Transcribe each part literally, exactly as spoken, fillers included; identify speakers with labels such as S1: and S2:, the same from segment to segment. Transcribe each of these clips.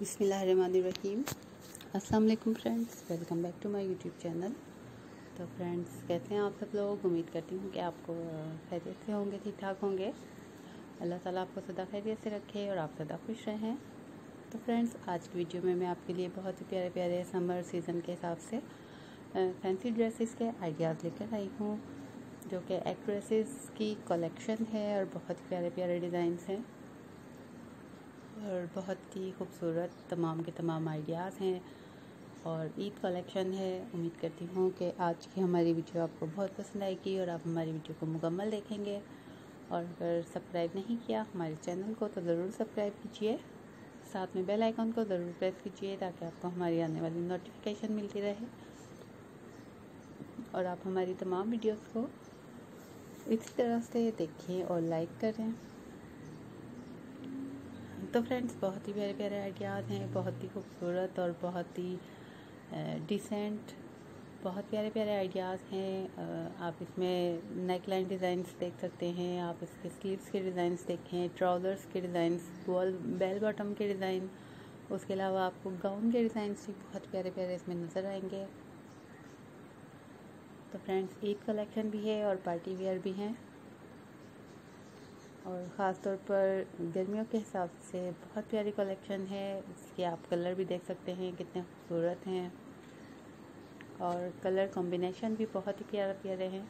S1: बिस्मिल्लाहिर्रहमानिर्रहीम। अस्सलाम वालेकुम friends, welcome back to my YouTube channel. तो फ्रेंड्स, कैसे हैं आप सब लोग? उम्मीद करती हूँ कि आपको खैरियत से होंगे, ठीक ठाक होंगे। अल्लाह ताला आपको सदा खैरियत से रखे और आप सदा खुश रहें। तो फ्रेंड्स, आज की वीडियो में मैं आपके लिए बहुत ही प्यारे प्यारे समर सीज़न के हिसाब से फैंसी ड्रेसेस के आइडियाज़ लेकर आई हूँ, जो कि एक्ट्रेसेस की कलेक्शन है और बहुत ही प्यारे प्यारे डिज़ाइंस हैं और बहुत ही खूबसूरत तमाम के तमाम आइडियाज़ हैं और ईद कलेक्शन है। उम्मीद करती हूँ कि आज की हमारी वीडियो आपको बहुत पसंद आएगी और आप हमारी वीडियो को मुकम्मल देखेंगे। और अगर सब्सक्राइब नहीं किया हमारे चैनल को तो ज़रूर सब्सक्राइब कीजिए, साथ में बेल आइकन को ज़रूर प्रेस कीजिए ताकि आपको हमारी आने वाली नोटिफिकेशन मिलती रहे और आप हमारी तमाम वीडियोस को इसी तरह से देखें और लाइक करें। तो फ्रेंड्स, बहुत ही प्यारे प्यारे आइडियाज़ हैं, बहुत ही खूबसूरत और बहुत ही डिसेंट, बहुत प्यारे प्यारे आइडियाज़ हैं। आप इसमें नेक लाइन डिज़ाइंस देख सकते हैं, आप इसके स्लीव्स के डिज़ाइंस देखें, ट्राउज़र्स के डिज़ाइंस, बॉल बेल बॉटम के डिज़ाइन, उसके अलावा आपको गाउन के डिज़ाइंस भी बहुत प्यारे प्यारे इसमें नज़र आएंगे। तो फ्रेंड्स, ईद कलेक्शन भी है और पार्टी वेयर भी हैं और ख़ास तौर पर गर्मियों के हिसाब से बहुत प्यारी कलेक्शन है। इसके आप कलर भी देख सकते हैं कितने खूबसूरत हैं और कलर कॉम्बिनेशन भी बहुत ही प्यारे प्यारे हैं।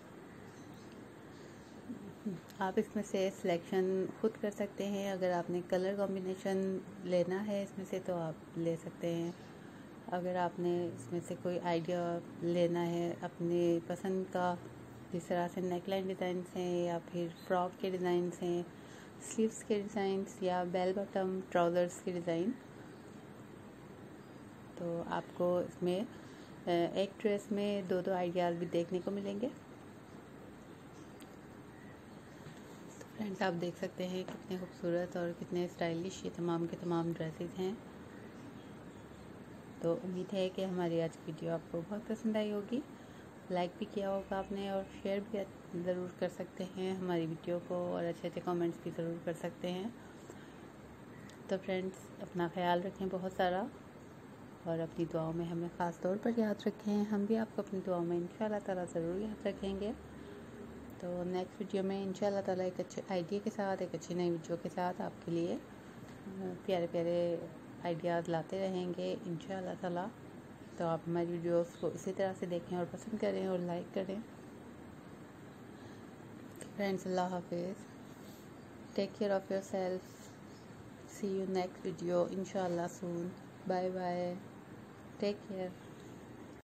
S1: आप इसमें से सिलेक्शन खुद कर सकते हैं। अगर आपने कलर कॉम्बिनेशन लेना है इसमें से तो आप ले सकते हैं। अगर आपने इसमें से कोई आइडिया लेना है अपने पसंद का, जिस तरह से नेकलाइन डिज़ाइंस हैं या फिर फ्रॉक के डिज़ाइंस हैं, स्लीव्स के डिज़ाइंस या बेल बॉटम ट्राउज़र्स के डिज़ाइन, तो आपको इसमें एक ड्रेस में दो दो आइडियाज़ भी देखने को मिलेंगे। तो फ्रेंड्स, आप देख सकते हैं कितने खूबसूरत और कितने स्टाइलिश ये तमाम के तमाम ड्रेसेस हैं। तो उम्मीद है कि हमारी आज की वीडियो आपको बहुत पसंद आई होगी। लाइक भी किया होगा आपने और शेयर भी ज़रूर कर सकते हैं हमारी वीडियो को और अच्छे अच्छे कमेंट्स भी ज़रूर कर सकते हैं। तो फ्रेंड्स, अपना ख्याल रखें बहुत सारा और अपनी दुआओं में हमें ख़ास तौर पर याद रखें। हम भी आपको अपनी दुआओं में इंशाल्लाह ताला ज़रूर याद रखेंगे। तो नेक्स्ट वीडियो में इंशाल्लाह ताला एक अच्छे आइडिया के साथ, एक अच्छी नई वीडियो के साथ आपके लिए प्यारे प्यारे आइडियाज़ लाते रहेंगे इंशाल्लाह ताला। तो आप हमारी वीडियोस को इसी तरह से देखें और पसंद करें और लाइक करें। फ्रेंड्स, अल्लाह हाफिज़, take care of yourself, see you next video इंशाल्लाह soon, bye bye, take care.